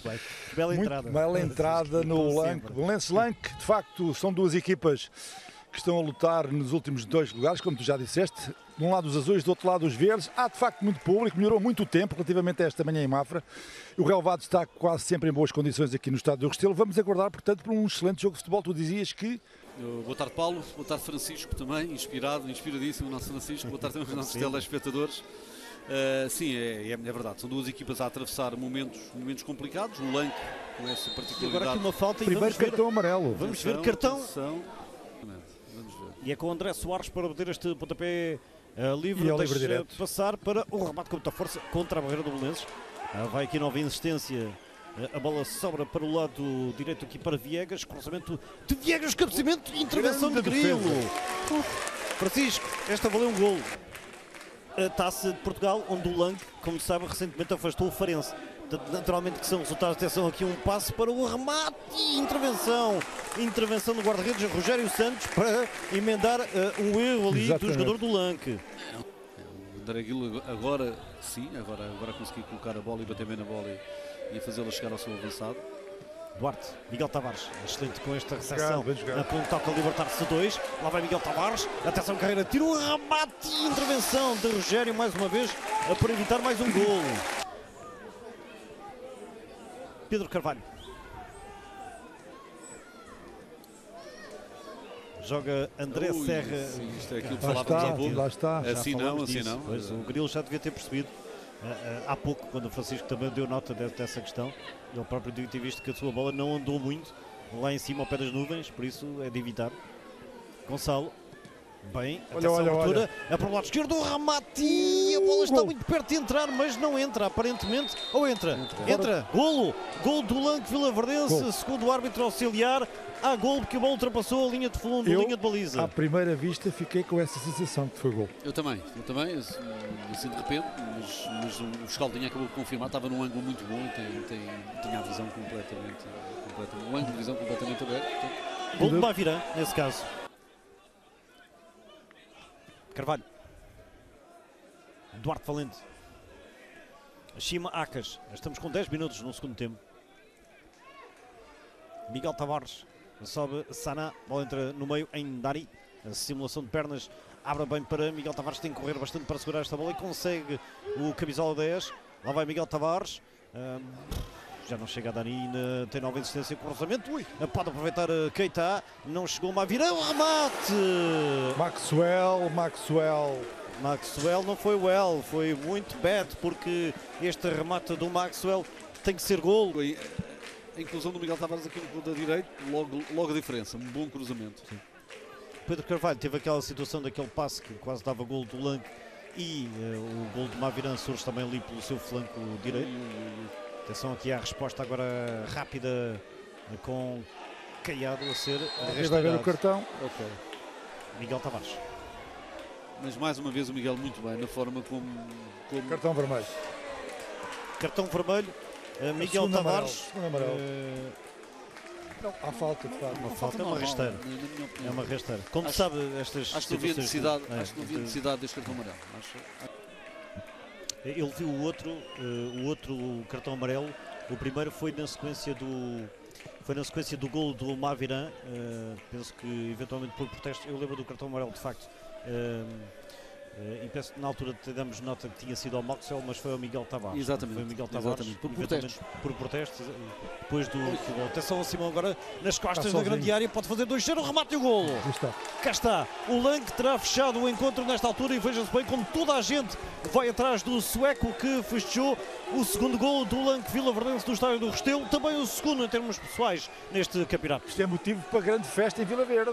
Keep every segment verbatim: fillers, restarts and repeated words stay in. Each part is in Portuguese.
bem. Bela Muito entrada. bela entrada no Lanque. Belenenses Lanque, de facto, são duas equipas que estão a lutar nos últimos dois lugares, como tu já disseste. De um lado os azuis, do outro lado os verdes. Há de facto muito público, melhorou muito o tempo relativamente a esta manhã em Mafra. O relevado está quase sempre em boas condições aqui no estádio do Restelo. Vamos aguardar, portanto, por um excelente jogo de futebol. Tu dizias que... Boa tarde, Paulo. Boa tarde, Francisco, também, inspirado, inspiradíssimo o nosso Francisco. Boa tarde também aos nossos telespectadores. Uh, sim, é, é, é verdade. São duas equipas a atravessar momentos, momentos complicados. O Lanque, com essa particularidade. E agora aqui uma falta e primeiro vamos cartão ver, amarelo. Vamos atenção, ver cartão. Atenção. Vamos ver. E é com o André Soares para bater este pontapé uh, livre. E ao Deixa livre direto. passar para o remate com muita força contra a barreira do Belenenses. Uh, vai aqui nova insistência. Uh, a bola sobra para o lado direito aqui para Viegas. Cruzamento de Viegas, cabeceamento e intervenção de Grande Grilo. defesa. Francisco, esta valeu um golo. A Taça de Portugal, onde o Lanque, como sabe, recentemente afastou o Farense. Naturalmente que são resultados, atenção aqui um passo para o remate e intervenção. Intervenção do guarda-redes Rogério Santos para emendar uh, um erro ali Exatamente. do jogador do Lanque. O André Guilo agora sim, agora, agora consegui colocar a bola e bater bem na bola e, e fazê-la chegar ao seu avançado. Duarte, Miguel Tavares, excelente com esta recepção. Bem jogado. A ponto toca libertar-se dois. Lá vai Miguel Tavares. Atenção, Carreira, tira o remate e intervenção de Rogério mais uma vez para evitar mais um golo. Pedro Carvalho. Joga André Ui, Serra. Sim, isto é aquilo que Lá falávamos há está, pouco. lá está. Assim não, Falamos assim disso. não. Pois, o Grilo já devia ter percebido uh, uh, há pouco, quando o Francisco também deu nota de, dessa questão. Ele próprio devia ter visto que a sua bola não andou muito lá em cima ao pé das nuvens, por isso é de evitar. Gonçalo. Bem, Olha, atenção olha, à altura, olha. é para o lado esquerdo, o remate e a bola está Gol. muito perto de entrar, mas não entra, aparentemente, ou entra, Entra. entra, golo, gol do Lanque Vilaverdense, Gol. segundo o árbitro auxiliar, há golo porque a bola ultrapassou a linha de fundo, a Eu, linha de baliza. à primeira vista, fiquei com essa sensação que foi gol. Eu também, eu também, assim, assim de repente, mas, mas o Escaldinha acabou de confirmar, estava num ângulo muito bom, tem, tem, tinha a visão completamente, completamente, um ângulo de visão completamente aberto. Portanto, Gol de Mavirã, nesse caso. Carvalho. Duarte Valente. Shima Acas. Estamos com dez minutos no segundo tempo. Miguel Tavares. Sobe Saná. Bola entra no meio em Dari. A simulação de pernas abre bem para Miguel Tavares. Tem que correr bastante para segurar esta bola e consegue o camisola dez. Lá vai Miguel Tavares. Um, já não chega a Dani, tem nova insistência com o cruzamento. Ui, pode aproveitar a Keita. Não chegou uma virada, o remate. Maxwell, Maxwell. Maxwell não foi well, foi muito bad, porque este remate do Maxwell tem que ser gol. a inclusão do Miguel Tavares aqui no ponta direito, logo, logo a diferença, um bom cruzamento. Sim. Pedro Carvalho teve aquela situação daquele passe que quase dava gol do Lanque e uh, o gol do Mavirã surge também ali pelo seu flanco direito. Ui. Atenção aqui à resposta agora rápida com Caiado a ser Aqui vai ver o cartão. Ok. Miguel Tavares. Mas mais uma vez o Miguel muito bem na forma como... como... Cartão vermelho. Cartão vermelho. Uh, Miguel segundo Tavares. Amarelo, amarelo. Uh, não, há falta, de facto. Uma falta, é uma rasteira. É uma rasteira. Como acho, sabe, estas acho que não havia necessidade, é, acho que não havia necessidade deste cartão amarelo. Acho... Ele viu o outro, uh, o outro cartão amarelo. O primeiro foi na sequência do foi na sequência do golo do Mavirã. Uh, penso que eventualmente por protesto. Eu lembro do cartão amarelo de facto. Uh, uh, e penso que na altura damos nota que tinha sido ao Maxwell, mas foi ao Miguel Tavares. Exatamente. Foi o Miguel Tavares. Exatamente. Por protestos. Por protestos. Depois do, do gol. Atenção ao Simão agora nas costas Está da grande área. Pode fazer dois zero, o remate e o golo. Está. Cá está. O Lanque terá fechado o encontro nesta altura e veja-se bem como toda a gente vai atrás do sueco que festejou o segundo gol do Lanque Vilaverdense do estádio do Restelo. Também o segundo em termos pessoais neste campeonato. Isto é motivo para grande festa em Vila Verde.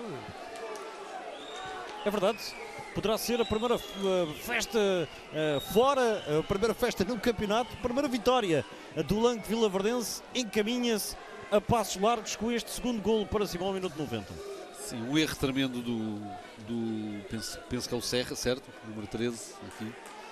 É verdade. Poderá ser a primeira uh, festa uh, fora, a primeira festa no campeonato, a primeira vitória do Lanque Vilaverdense. Encaminha-se a passos largos com este segundo golo para Simão ao minuto noventa. Sim, um erro tremendo do, do penso, penso que é o Serra, certo? Número treze, aqui.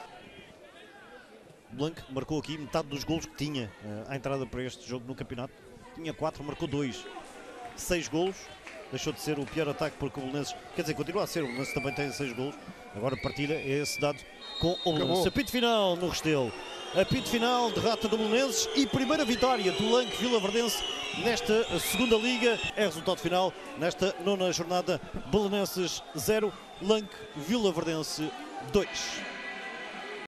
Blanc marcou aqui metade dos golos que tinha uh, à entrada para este jogo no campeonato. Tinha quatro, marcou dois. Seis golos. Deixou de ser o pior ataque porque o Belenenses, quer dizer, continua a ser, o Belenenses também tem seis golos. Agora partilha esse dado com o Belenenses. Apito final no Restelo. apito final, derrota do Belenenses e primeira vitória do Lanque Vilaverdense nesta segunda liga. É resultado final nesta nona jornada: Belenenses zero, Lanque Vilaverdense dois.